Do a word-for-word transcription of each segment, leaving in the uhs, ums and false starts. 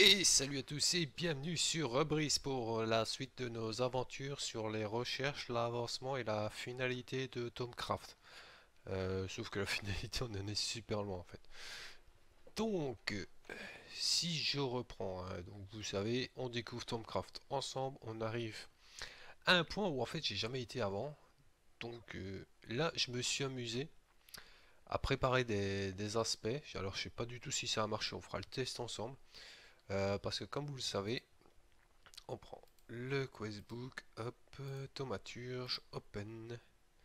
Et salut à tous et bienvenue sur Rubris pour la suite de nos aventures sur les recherches, l'avancement et la finalité de Tomcraft. Euh, sauf que la finalité on en est super loin en fait. Donc, si je reprends, hein, donc vous savez, on découvre Tomcraft ensemble, on arrive à un point où en fait j'ai jamais été avant. Donc euh, là je me suis amusé à préparer des, des aspects. Alors je sais pas du tout si ça a marché, on fera le test ensemble. Euh, parce que comme vous le savez, on prend le questbook, hop, euh, thaumaturge, open.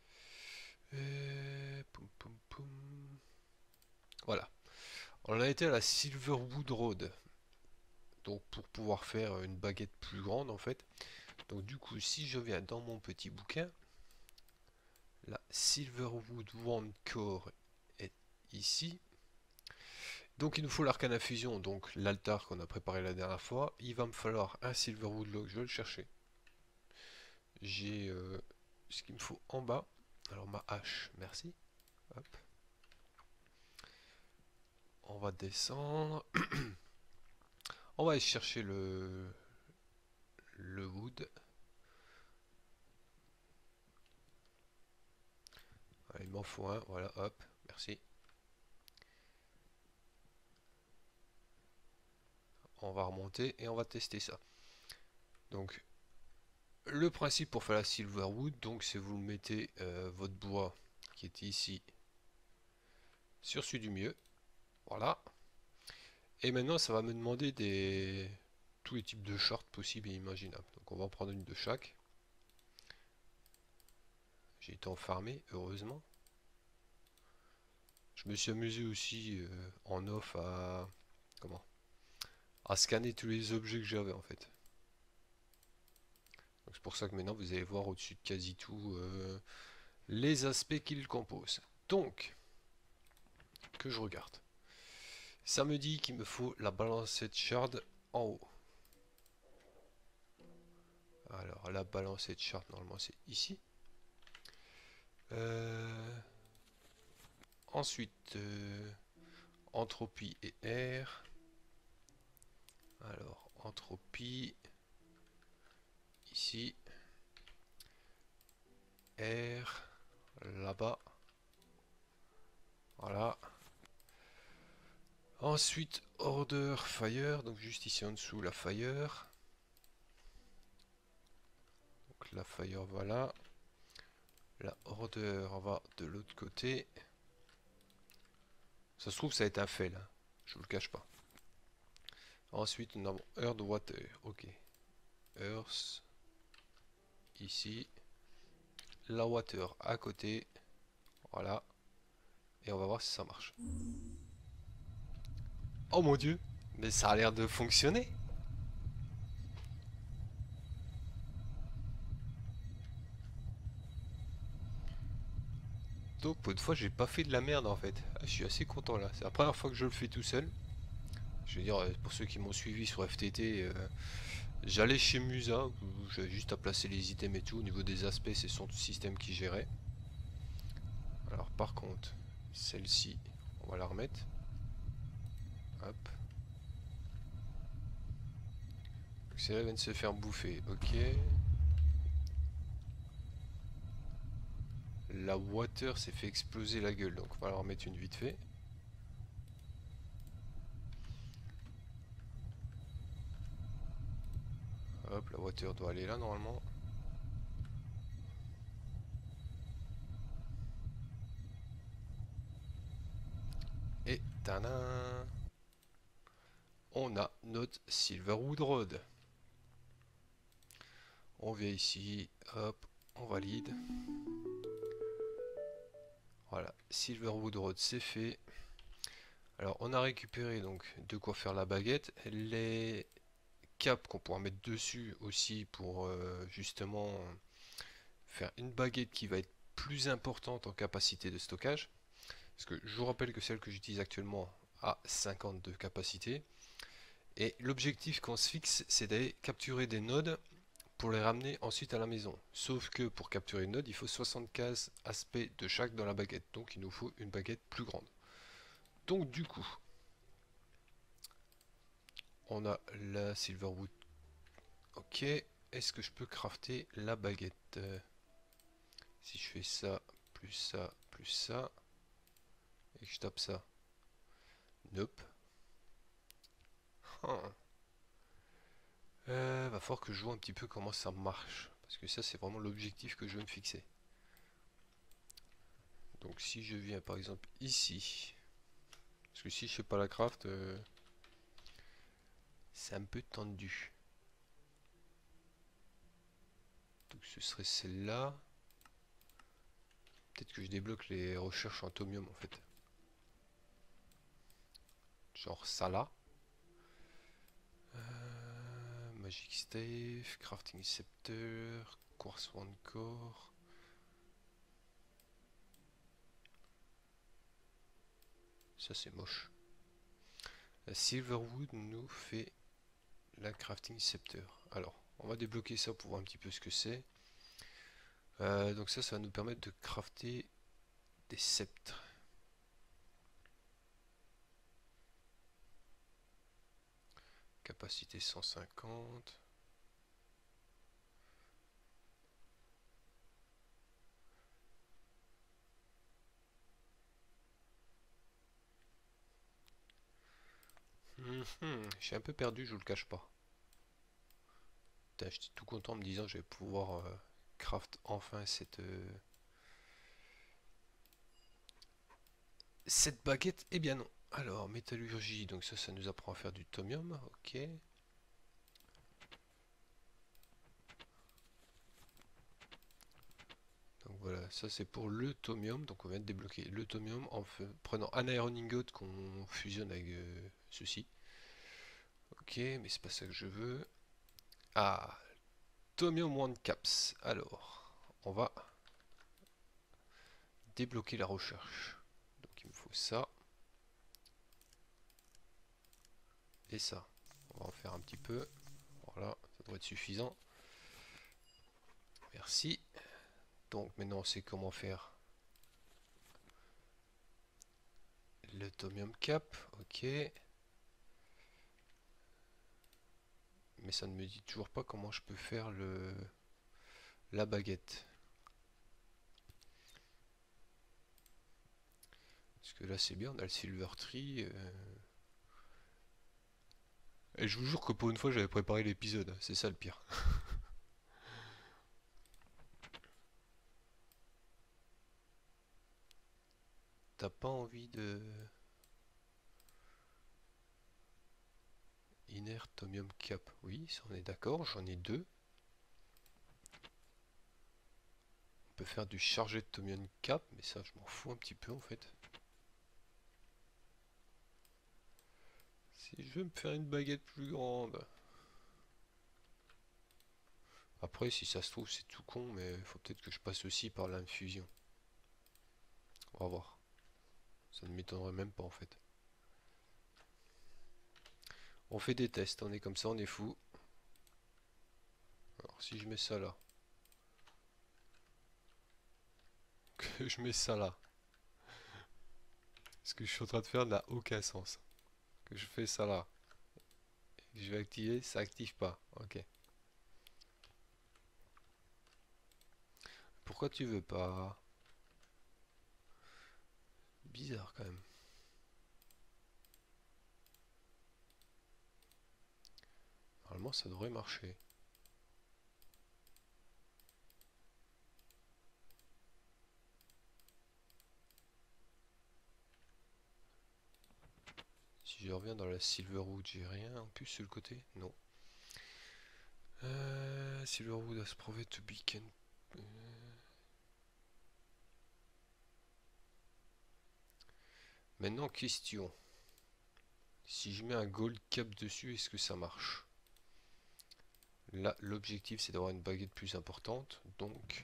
Euh, poum, poum, poum. Voilà. On a été à la Silverwood Road. Donc pour pouvoir faire une baguette plus grande en fait. Donc du coup si je viens dans mon petit bouquin, la Silverwood Wand Core est ici. Donc il nous faut l'arcane à fusion, donc l'altar qu'on a préparé la dernière fois. Il va me falloir un Silverwood Log, je vais le chercher. J'ai euh, ce qu'il me faut en bas. Alors ma hache, merci. Hop. On va descendre. On va aller chercher le, le wood. Allez, il m'en faut un. Voilà, hop. Merci. On va remonter et on va tester ça. Donc, le principe pour faire la silverwood, donc c'est vous mettez euh, votre bois qui est ici sur celui du mieux. Voilà. Et maintenant, ça va me demander des tous les types de shorts possibles et imaginables. Donc, on va en prendre une de chaque. J'ai été enfermé, heureusement. Je me suis amusé aussi euh, en off à comment à scanner tous les objets que j'avais en fait. Donc c'est pour ça que maintenant vous allez voir au-dessus de quasi tout euh, les aspects qui le composent. Donc, que je regarde. Ça me dit qu'il me faut la balancette shard en haut. Alors la balancette shard normalement c'est ici. Euh, ensuite euh, entropie et air. Alors entropie ici. Air là-bas. Voilà. Ensuite, order fire, donc juste ici en dessous la fire. Donc la fire, voilà. La order va de l'autre côté. Ça se trouve, ça a été un fail, hein. Je vous le cache pas. Ensuite, nous avons earth water, ok. Earth, ici. La water à côté, voilà. Et on va voir si ça marche. Oh mon dieu, mais ça a l'air de fonctionner. Donc pour une fois j'ai pas fait de la merde en fait. Ah, je suis assez content là. C'est la première fois que je le fais tout seul. Je veux dire, euh, pour ceux qui m'ont suivi sur F T T, euh, j'allais chez Musa, où j'avais juste à placer les items et tout. Au niveau des aspects, c'est son système qui gérait. Alors par contre, celle-ci, on va la remettre. Hop. Celle-là vient de se faire bouffer, ok. La water s'est fait exploser la gueule, donc on va la remettre une vite fait. Hop, la water doit aller là normalement. Et tadam, on a notre Silverwood Road. On vient ici, hop, on valide. Voilà, Silverwood Road c'est fait. Alors on a récupéré donc de quoi faire la baguette, les caps qu'on pourra mettre dessus aussi pour euh, justement faire une baguette qui va être plus importante en capacité de stockage. Parce que je vous rappelle que celle que j'utilise actuellement a cinquante de capacité. Et l'objectif qu'on se fixe, c'est d'aller capturer des nodes pour les ramener ensuite à la maison. Sauf que pour capturer une node, il faut soixante-quinze aspects de chaque dans la baguette. Donc il nous faut une baguette plus grande. Donc du coup, On a la silverwood. Ok. Est-ce que je peux crafter la baguette? Euh, Si je fais ça, plus ça, plus ça, et que je tape ça. Nope. Huh. Euh, va falloir que je vois un petit peu comment ça marche. Parce que ça, c'est vraiment l'objectif que je veux me fixer. Donc si je viens par exemple ici, parce que si je fais pas la craft, euh, c'est un peu tendu. Donc ce serait celle-là. Peut-être que je débloque les recherches en tomium en fait. Genre ça là. Euh, Magic Stave, Crafting Scepter, Quartz One Core. Ça c'est moche. La Silverwood nous fait la Crafting Scepter. Alors, on va débloquer ça pour voir un petit peu ce que c'est. Euh, donc ça, ça va nous permettre de crafter des sceptres. Capacité cent cinquante. Mhm, je suis un peu perdu, je vous le cache pas. J'étais tout content en me disant que je vais pouvoir euh, craft enfin cette, euh, cette baguette. Eh bien non. Alors, métallurgie, donc ça, ça nous apprend à faire du tomium. Ok. Donc voilà, ça c'est pour le tomium. Donc on vient de débloquer le tomium en prenant un iron ingot qu'on fusionne avec euh, ceci. Ok, mais c'est pas ça que je veux. Ah, Tomium One Caps. Alors, on va débloquer la recherche. Donc il me faut ça. Et ça. On va en faire un petit peu. Voilà, ça doit être suffisant. Merci. Donc maintenant on sait comment faire le Tomium Cap. Ok. Mais ça ne me dit toujours pas comment je peux faire le la baguette. Parce que là c'est bien, on a le Silver Tree. euh. Et je vous jure que pour une fois j'avais préparé l'épisode, c'est ça le pire. T'as pas envie de... Tomium Cap. Oui, ça on est d'accord, j'en ai deux. On peut faire du chargé de Tomium Cap, mais ça je m'en fous un petit peu en fait. Si je veux me faire une baguette plus grande. Après, si ça se trouve, c'est tout con, mais il faut peut-être que je passe aussi par l'infusion. On va voir. Ça ne m'étonnerait même pas en fait. On fait des tests, on est comme ça, on est fou. Alors si je mets ça là, que je mets ça là, ce que je suis en train de faire n'a aucun sens. Que je fais ça là, et que je vais activer, ça active pas. Ok. Pourquoi tu veux pas? Bizarre quand même. Normalement ça devrait marcher. Si je reviens dans la Silverwood, j'ai rien en plus sur le côté? Non. Euh, Silverwood has proved to be can... euh, Maintenant, question. Si je mets un gold cap dessus, est-ce que ça marche? Là, l'objectif, c'est d'avoir une baguette plus importante. Donc,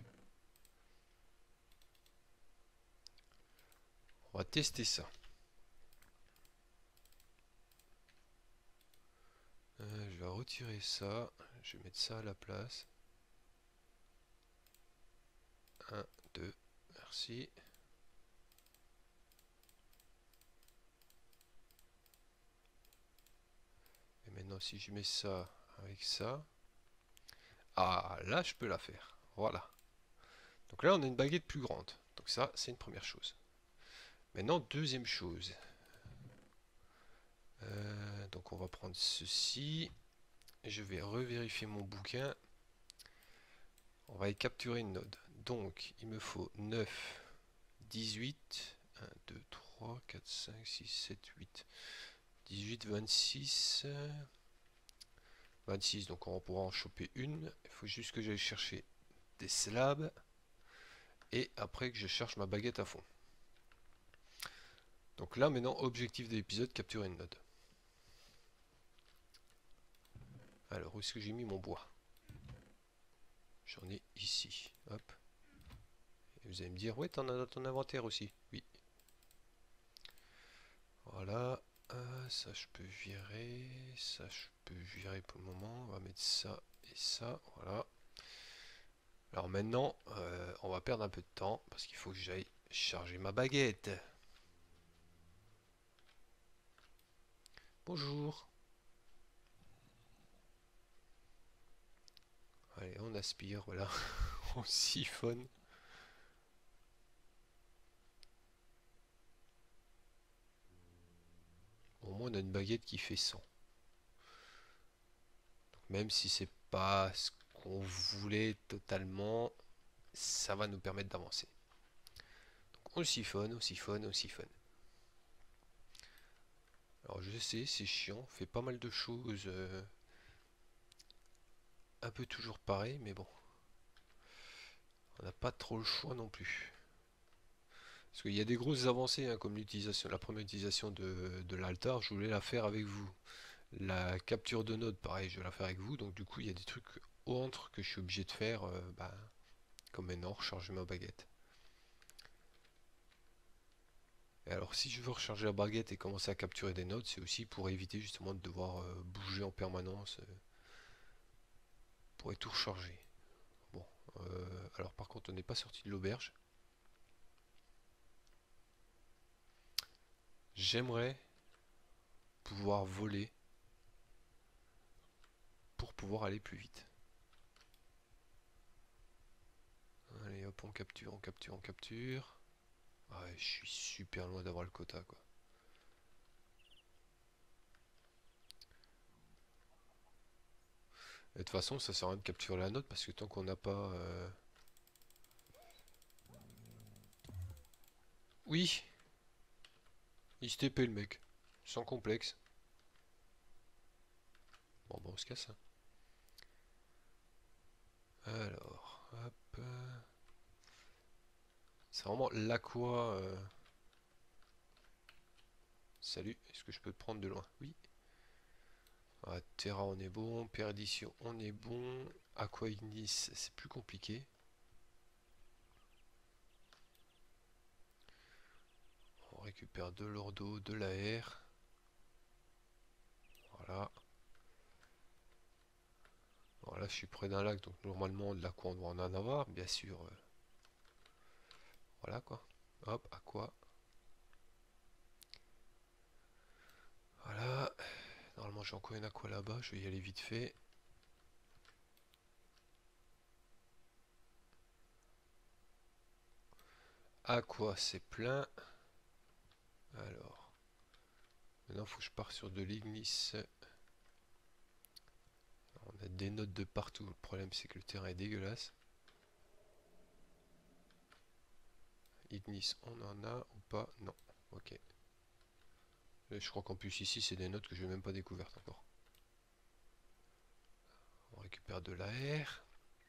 on va tester ça. Euh, je vais retirer ça. Je vais mettre ça à la place. un, deux, merci. Et maintenant, maintenant, si je mets ça avec ça, ah, là, je peux la faire. Voilà. Donc là, on a une baguette plus grande. Donc ça, c'est une première chose. Maintenant, deuxième chose. Euh, donc on va prendre ceci. Je vais revérifier mon bouquin. On va y capturer une node. Donc, il me faut neuf, dix-huit, un, deux, trois, quatre, cinq, six, sept, huit, dix-huit, vingt-six, vingt-six. Donc on pourra en choper une. Il faut juste que j'aille chercher des slabs. Et après que je cherche ma baguette à fond. Donc là maintenant, objectif de l'épisode, capturer une node. Alors où est-ce que j'ai mis mon bois? J'en ai ici. Hop. Et vous allez me dire, ouais, t'en as dans ton inventaire aussi. Oui. Voilà. Euh, ça je peux virer. Ça je peux virer pour le moment. On va mettre ça et ça. Voilà. Alors maintenant, euh, on va perdre un peu de temps parce qu'il faut que j'aille charger ma baguette. Bonjour. Allez, on aspire, voilà. On siphonne. Au moins, on a une baguette qui fait cent. Donc, même si c'est pas ce qu'on voulait totalement, ça va nous permettre d'avancer. Donc, on siphonne, on siphonne, on siphonne. Alors, je sais, c'est chiant. On fait pas mal de choses. Euh, un peu toujours pareil, mais bon. On n'a pas trop le choix non plus. Parce qu'il y a des grosses avancées, hein, comme l'utilisation, la première utilisation de, de l'altar, je voulais la faire avec vous. La capture de node, pareil, je vais la faire avec vous. Donc du coup, il y a des trucs autres que je suis obligé de faire, euh, bah, comme maintenant, recharger ma baguette. Et alors, si je veux recharger la baguette et commencer à capturer des nodes, c'est aussi pour éviter justement de devoir euh, bouger en permanence, euh, pour tout recharger. Bon, euh, alors par contre, on n'est pas sorti de l'auberge. J'aimerais pouvoir voler pour pouvoir aller plus vite. Allez hop, on capture, on capture, on capture. Ah ouais, je suis super loin d'avoir le quota quoi. Et de toute façon, ça sert à rien de capturer la note parce que tant qu'on n'a pas... euh, Oui, il se T P le mec, sans complexe. Bon, bah on se casse. Hein. Alors, hop. C'est vraiment l'aqua. Euh... Salut, est-ce que je peux te prendre de loin? Oui. Ah, Terra, on est bon. Perdition, on est bon. Aqua Ignis, c'est plus compliqué. On récupère de l'or d'eau, de l'air. Voilà. Voilà, je suis près d'un lac, donc normalement de l'aqua on doit en avoir, bien sûr. euh, Voilà quoi. Hop, aqua. Voilà. Normalement j'ai encore une aqua là-bas, je vais y aller vite fait. Aqua, c'est plein. Alors, maintenant il faut que je parte sur de l'ignis. On a des notes de partout. Le problème c'est que le terrain est dégueulasse. Ignis, on en a ou pas? Non. Ok. Et je crois qu'en plus ici c'est des notes que je n'ai même pas découvertes encore. On récupère de l'air.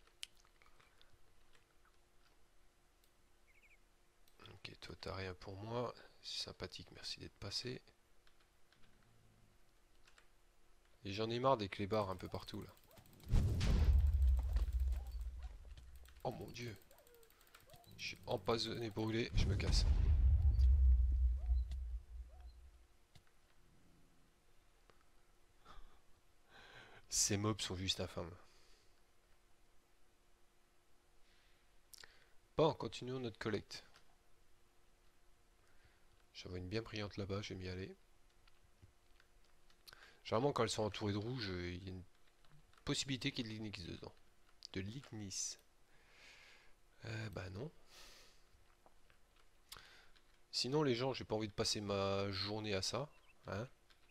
Ok, toi t'as rien pour moi. C'est sympathique, merci d'être passé. Et j'en ai marre des clébards un peu partout là. Oh mon dieu. Je suis empoisonné, brûlé, je me casse. Ces mobs sont juste infâmes. Bon, continuons notre collecte. J'en vois une bien brillante là-bas, je vais m'y aller. Généralement, quand elles sont entourées de rouge, euh, il y a une possibilité qu'il y ait de l'ignis dedans. De l'ignis. Euh, bah non. Sinon, les gens, j'ai pas envie de passer ma journée à ça. Hein.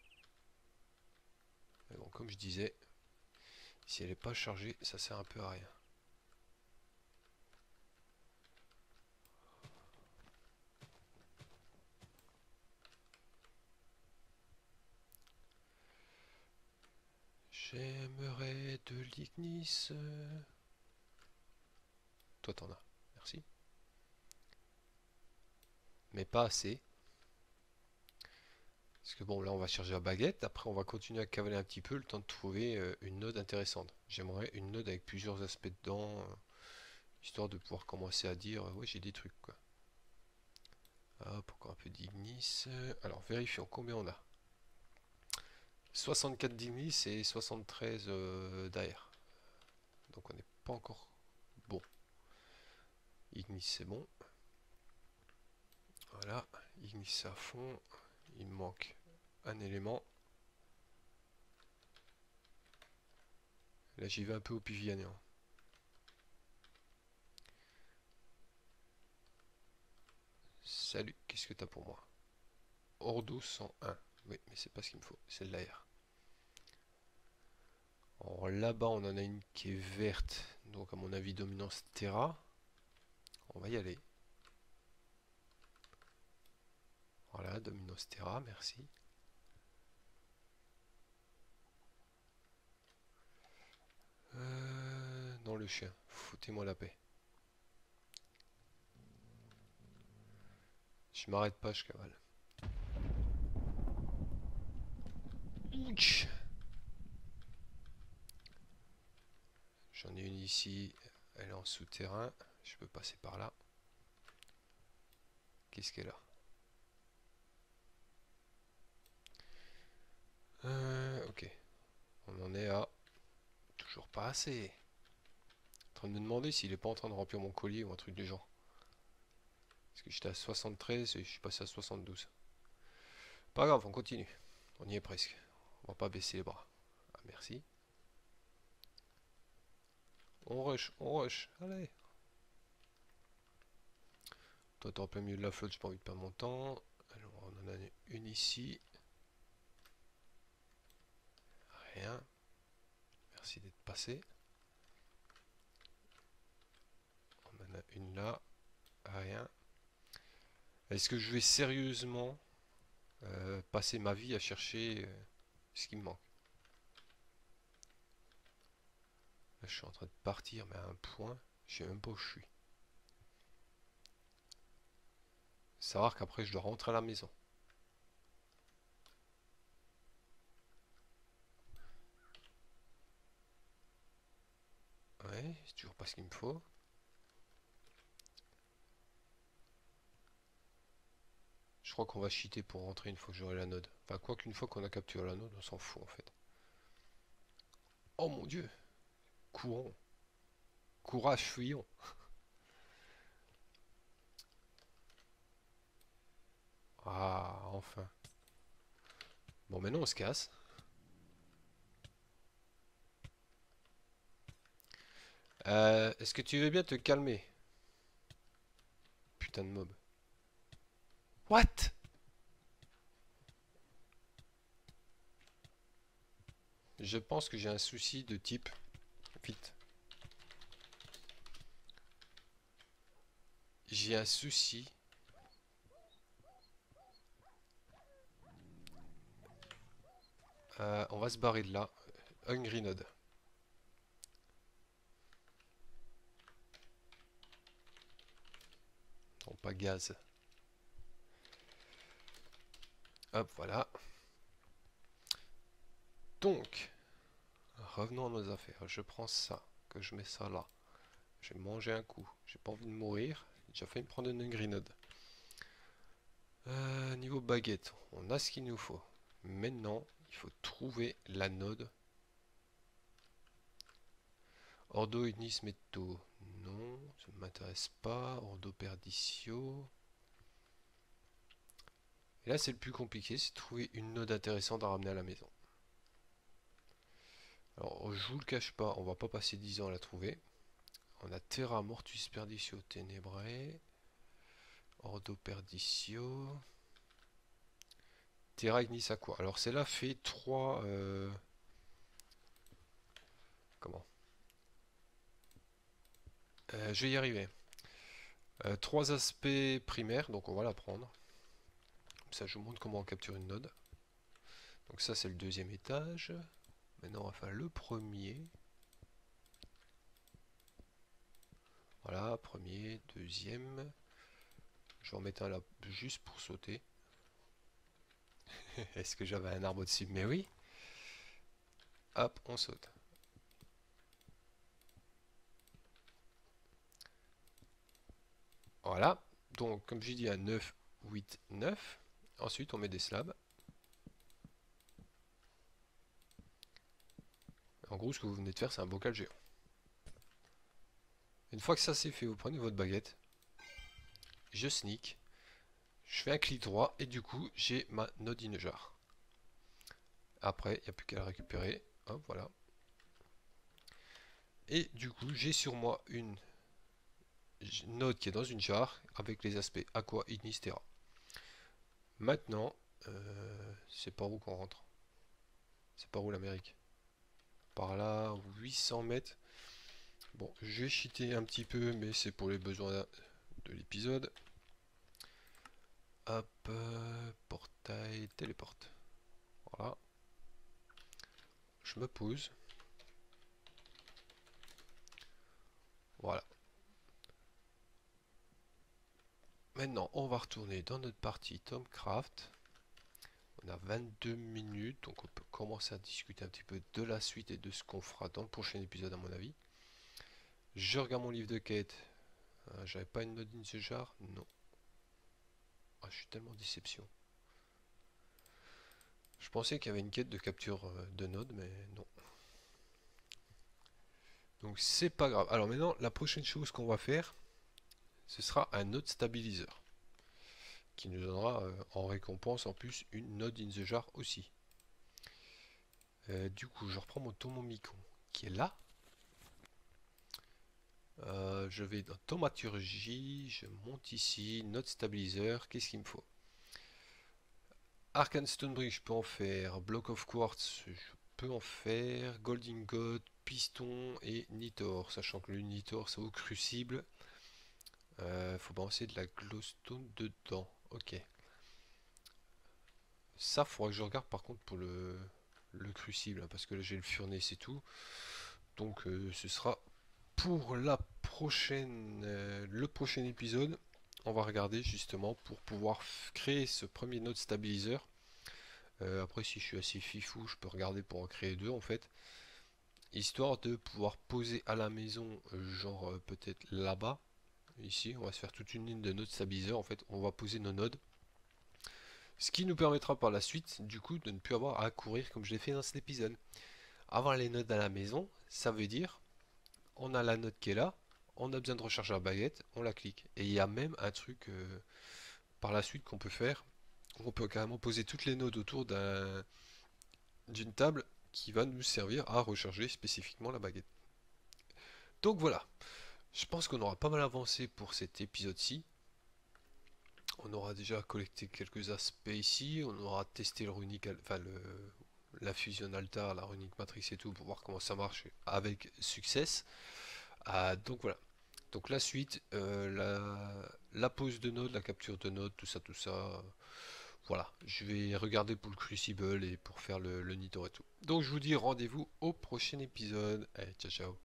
Mais bon, comme je disais, si elle n'est pas chargée, ça sert un peu à rien. J'aimerais de l'ignis. Toi, t'en as. Merci. Mais pas assez. Parce que bon, là, on va charger la baguette. Après, on va continuer à cavaler un petit peu le temps de trouver euh, une node intéressante. J'aimerais une node avec plusieurs aspects dedans. euh, histoire de pouvoir commencer à dire, euh, ouais, j'ai des trucs, quoi. Hop, encore un peu d'ignis. Alors, vérifions combien on a. soixante-quatre d'ignis et soixante-treize euh, d'air. Donc, on n'est pas encore bon. Ignis, c'est bon. Voilà, ignis à fond. Il me manque un élément. Là, j'y vais un peu au pivianien. Salut, qu'est-ce que t'as pour moi? Ordo cent un. Oui, mais c'est pas ce qu'il me faut, c'est de l'air. Alors là-bas, on en a une qui est verte, donc à mon avis, dominance Terra. On va y aller. Voilà, dominance Terra, merci. Euh, non, le chien, foutez-moi la paix. Je m'arrête pas, je cavale. Ouch. J'en ai une ici, elle est en souterrain. Je peux passer par là. Qu'est-ce qu'elle a? Euh, ok. On en est à toujours pas assez. En train de me demander s'il est pas en train de remplir mon collier ou un truc du genre. Parce que j'étais à soixante-treize et je suis passé à soixante-douze. Pas grave, on continue. On y est presque. On va pas baisser les bras. Ah, merci. On rush, on rush. Allez. Toi, t'es en plein milieu de la flotte, j'ai pas envie de perdre mon temps. Alors, on en a une ici. Rien. Merci d'être passé. On en a une là. Rien. Est-ce que je vais sérieusement euh, passer ma vie à chercher euh, ce qui me manque? Là, je suis en train de partir, mais à un point, je sais même pas où je suis. Savoir qu'après, je dois rentrer à la maison. Ouais, c'est toujours pas ce qu'il me faut. Je crois qu'on va cheater pour rentrer une fois que j'aurai la node. Enfin, quoi qu'une fois qu'on a capturé la node, on s'en fout en fait. Oh mon dieu! Courons! Courage, fuyons! Ah, enfin. Bon, maintenant on se casse. Euh, Est-ce que tu veux bien te calmer? Putain de mob. What? Je pense que j'ai un souci de type. Vite. J'ai un souci. Euh, on va se barrer de là. Hungry Node. Non, pas gaz. Hop, voilà. Donc, revenons à nos affaires. Je prends ça, que je mets ça là. Je vais manger un coup. J'ai pas envie de mourir. J'ai déjà failli me prendre une Hungry Node. Euh, niveau baguette, on a ce qu'il nous faut. Maintenant, il faut trouver la node. Ordo Ignis Metto. Non, ça ne m'intéresse pas. Ordo Perdicio. Et là, c'est le plus compliqué, c'est de trouver une node intéressante à ramener à la maison. Alors, je vous le cache pas, on va pas passer dix ans à la trouver. On a Terra Mortus Perditio Tenebrae, Ordo Perdicio, Terra Ignis Aqua. Alors, celle-là fait trois. Euh, comment Euh, Je vais y arriver. Euh, trois aspects primaires, donc on va la prendre. Comme ça, je vous montre comment on capture une node. Donc, ça, c'est le deuxième étage. Maintenant, on va faire le premier. Voilà, premier, deuxième. Je vais en mettre un là juste pour sauter. Est-ce que j'avais un arbre au-dessus? Mais oui. Hop, on saute. Voilà. Donc, comme j'ai dit, à neuf, huit, neuf. Ensuite, on met des slabs. En gros, ce que vous venez de faire, c'est un bocal géant. Une fois que ça c'est fait, vous prenez votre baguette. Je sneak. Je fais un clic droit et du coup, j'ai ma node in jar. Après, il n'y a plus qu'à la récupérer. Hop, voilà. Et du coup, j'ai sur moi une node qui est dans une jar avec les aspects Aqua, Ignis, Terra. Maintenant, euh, c'est par où qu'on rentre? C'est par où l'Amérique? Par là, huit cents mètres. Bon, je vais cheater un petit peu, mais c'est pour les besoins de l'épisode. Hop, euh, portail, téléporte. Voilà. Je me pose. Voilà. Maintenant, on va retourner dans notre partie Tomcraft. On a vingt-deux minutes, donc on peut commencer à discuter un petit peu de la suite et de ce qu'on fera dans le prochain épisode à mon avis. Je regarde mon livre de quête. Euh, J'avais pas une node in the jar? Non. Ah, je suis tellement déception. Je pensais qu'il y avait une quête de capture euh, de node, mais non. Donc c'est pas grave. Alors maintenant, la prochaine chose qu'on va faire, ce sera un node stabilizer. Qui nous donnera euh, en récompense en plus une node in the jar aussi. Euh, du coup, je reprends mon Tomomicon qui est là. Euh, je vais dans Thaumaturgie, je monte ici, node stabilizer, qu'est-ce qu'il me faut? Arcane Stonebridge, je peux en faire. Block of Quartz, je peux en faire. Gold Ingot, Piston et Nitor. Sachant que le Nitor, c'est au crucible. Euh, faut balancer de la glowstone dedans. Ok. Ça, faudra que je regarde par contre pour le, le crucible. Hein, parce que là, j'ai le furnace et tout. Donc, euh, ce sera pour la prochaine, euh, le prochain épisode. On va regarder justement pour pouvoir créer ce premier node stabilizer. Euh, après, si je suis assez fifou, je peux regarder pour en créer deux en fait. Histoire de pouvoir poser à la maison, euh, genre euh, peut-être là-bas. Ici, on va se faire toute une ligne de nodes stabiliseurs. En fait, on va poser nos nodes. Ce qui nous permettra par la suite, du coup, de ne plus avoir à courir comme je l'ai fait dans cet épisode. Avoir les nodes à la maison, ça veut dire, on a la node qui est là, on a besoin de recharger la baguette, on la clique. Et il y a même un truc euh, par la suite qu'on peut faire. On peut carrément poser toutes les nodes autour d'un d'une table qui va nous servir à recharger spécifiquement la baguette. Donc voilà, je pense qu'on aura pas mal avancé pour cet épisode-ci. On aura déjà collecté quelques aspects ici, on aura testé le runique, enfin le, la fusion altar, la runique matrix et tout pour voir comment ça marche avec succès. Ah, donc voilà. Donc la suite, euh, la, la pose de node, la capture de node, tout ça, tout ça. euh, Voilà, je vais regarder pour le Crucible et pour faire le, le Nitro et tout. Donc je vous dis rendez-vous au prochain épisode. Allez, ciao ciao.